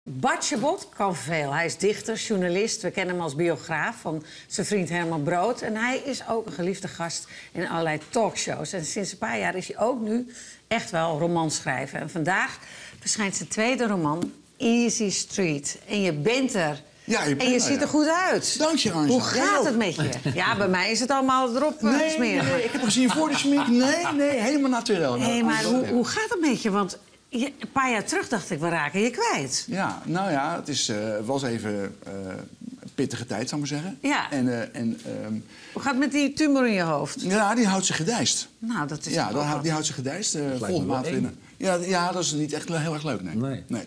Bart Chabot kan veel. Hij is dichter, journalist. We kennen hem als biograaf van zijn vriend Herman Brood. En hij is ook een geliefde gast in allerlei talkshows. En sinds een paar jaar is hij ook nu echt wel romanschrijver. En vandaag verschijnt zijn tweede roman, Easy Street. En je bent er. Ja, en je ziet er goed uit. Dank je, Angela. Hoe gaat het met je? Ja, bij mij is het allemaal erop smeren. Nee, ik heb gezien voor de smink. Nee, helemaal natuurlijk. Nee, maar hoe gaat het met je? Want een paar jaar terug dacht ik, we raken je kwijt. Ja, nou ja, het was even een pittige tijd, zou ik maar zeggen. Ja. Hoe gaat het met die tumor in je hoofd? Ja, die houdt zich gedijst. Nou, dat is die houdt zich gedijst. Volgende maand winnen. Ja, dat is niet echt heel erg leuk, nee.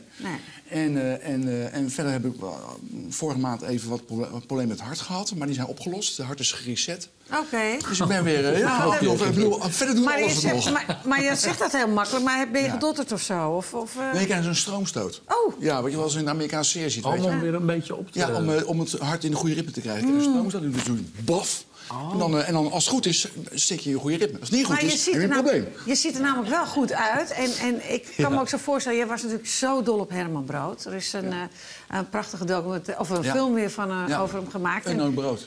En verder heb ik vorige maand even wat problemen met het hart gehad. Maar die zijn opgelost. Het hart is gereset. Oké. Dus ik ben weer... verder doen we alles nog. Maar je zegt dat heel makkelijk. Maar ben je gedotterd of zo? Nee, ik krijg zo'n stroomstoot. Oh. Ja, wat je wel eens in de Amerikaanse serie ziet. Om weer een beetje op te... Ja, om het hart in de goede ritme te krijgen. Een stroomstoot, dus doe je baf. Oh. En dan, als het goed is, steek je goede ritme. Als het niet goed is, heb je een probleem. Je ziet er namelijk wel goed uit. En ik kan me ook zo voorstellen, jij was natuurlijk zo dol op Herman Brood. Er is een prachtige documentaire, of een film weer over hem gemaakt. En ook Brood.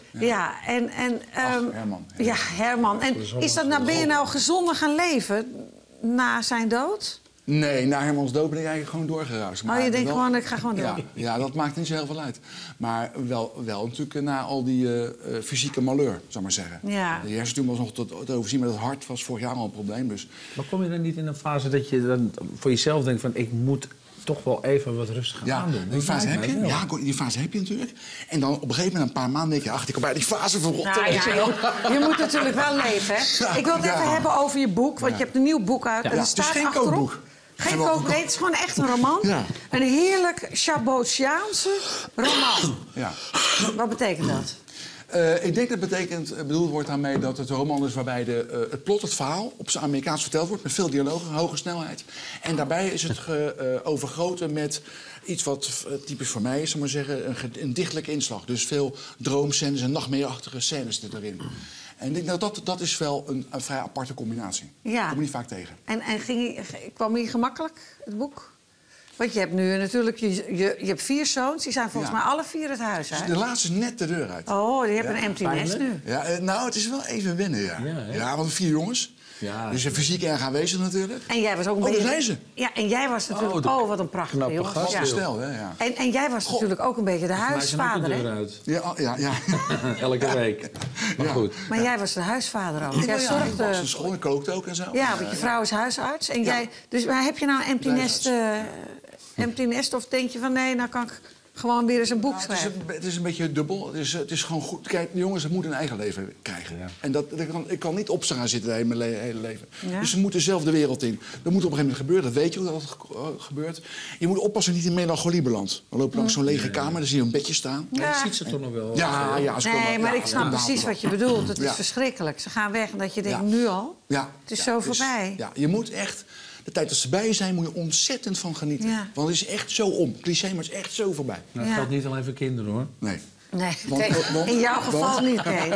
Herman. Ja, Herman. En ben je nou gezonder gaan leven na zijn dood? Nee, na Hermans dood ben ik eigenlijk gewoon doorgeraasd. Maar je denkt gewoon, ik ga gewoon door. Ja, dat maakt niet zo heel veel uit. Maar wel natuurlijk na al die fysieke malheur, zou ik maar zeggen. Ja. De hersentumor was nog te overzien, maar het hart was vorig jaar al een probleem. Dus. Maar kom je dan niet in een fase dat je dan voor jezelf denkt van... ik moet toch wel even wat rustiger aan doen? Die fase heb je. Ja, die fase heb je natuurlijk. En dan op een gegeven moment, een paar maanden, denk je... ach, ik kom bij die fase verrotten. Je moet natuurlijk wel leven, hè? Ik wil het even hebben over je boek, want je hebt een nieuw boek uit. En er staat het is geen kookboek. Geen kookboek, het is gewoon echt een roman. Ja. Een heerlijk Chabotiaanse roman. Ja. Wat betekent dat? Ik denk dat bedoeld wordt daarmee dat het een roman is waarbij het plot, het verhaal, op zijn Amerikaans verteld wordt. Met veel dialogen, hoge snelheid. En daarbij is het overgoten met iets wat typisch voor mij is, zal maar zeggen, een dichtelijke inslag. Dus veel droomscènes en nachtmerrieachtige scènes erin. En ik denk dat is wel een vrij aparte combinatie. Ja. Dat kom je niet vaak tegen. En kwam hier gemakkelijk, het boek? Want je hebt nu natuurlijk, je hebt 4 zoons, die zijn volgens mij alle 4 het huis uit. De laatste is net de deur uit. Oh, je hebt een empty nest nu. Ja, nou, het is wel even wennen, ja. Want 4 jongens. Ja, dus fysiek erg aanwezig natuurlijk. En jij was ook een beetje... daar zijn ze. Ja, en jij was natuurlijk... wat een prachtige jongen. Wat een stel, hè, ja. En jij was natuurlijk ook een beetje de huisvader, hè? Ja. Elke week. Maar goed. Maar jij was de huisvader ook. Jij zorgde... Ik was de school en kookte ook en zo. Ja, want je vrouw is huisarts. En jij... Dus heb je nou een empty nest of denk je van nee, nou kan ik gewoon weer eens een boek schrijven? Het is een beetje dubbel. Het is gewoon goed. Kijk, de jongens moeten een eigen leven krijgen. Ja. En ik kan niet op ze gaan zitten mijn hele leven. Ja. Dus ze moeten zelf de wereld in. Dat moet op een gegeven moment gebeuren. Dat weet je hoe dat gebeurt. Je moet oppassen dat je niet in melancholie belandt. We lopen langs zo'n lege kamer, dan zie je een bedje staan. Ja. Dat ziet ze toch nog wel. Nee, maar ik snap precies wat je bedoelt. Het is verschrikkelijk. Ze gaan weg en dat je denkt, nu al? Ja. Het is zo voorbij. Ja, je moet echt... De tijd dat ze bij je zijn, moet je ontzettend van genieten. Ja. Want het is echt zo om. Cliché, maar het is echt zo voorbij. Nou, dat geldt niet alleen voor kinderen, hoor. Nee. Nee, in jouw geval niet. Nee.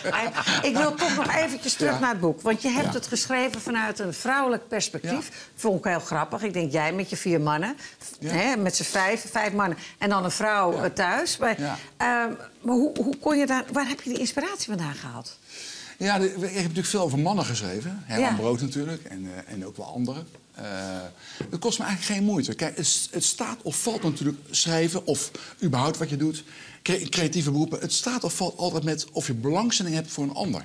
Ik wil toch nog eventjes terug naar het boek. Want je hebt het geschreven vanuit een vrouwelijk perspectief. Vond ik heel grappig. Ik denk, jij met je 4 mannen. Hè, met z'n 5 mannen. En dan een vrouw thuis. Maar hoe kon je daar... Waar heb je die inspiratie vandaan gehaald? Ja, ik heb natuurlijk veel over mannen geschreven. Herman Brood natuurlijk. En ook wel anderen. Het kost me eigenlijk geen moeite. Kijk, het staat of valt natuurlijk schrijven of überhaupt wat je doet. Creatieve beroepen. Het staat of valt altijd met of je belangstelling hebt voor een ander.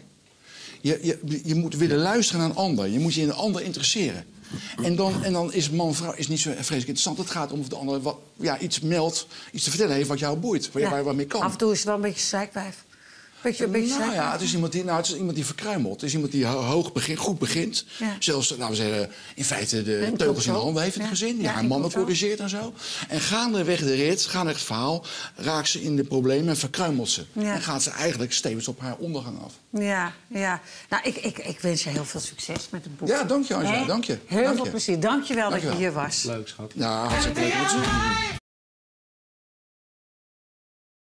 Je moet willen luisteren naar een ander. Je moet je in een ander interesseren. En dan is man-vrouw niet zo vreselijk interessant. Het gaat om of de ander iets meldt, iets te vertellen heeft wat jou boeit. Waar je wat mee kan. Af en toe is het wel een beetje zeikwijf. Het is iemand die verkruimelt. Het is iemand die goed begint. Ja. Zelfs, laten we zeggen, in feite de teugels in de handen heeft in het gezin. Die haar mannen corrigeert en zo. En gaandeweg de rit, gaandeweg het verhaal, raakt ze in de problemen en verkruimelt ze. Ja. En gaat ze eigenlijk stevens op haar ondergang af. Ja. Nou, ik wens je heel veel succes met het boek. Ja, dank je, Angela. Dank je. Heel veel plezier. Dank je wel dat je hier was. Leuk, schat. Ja, hartstikke leuk om te zien.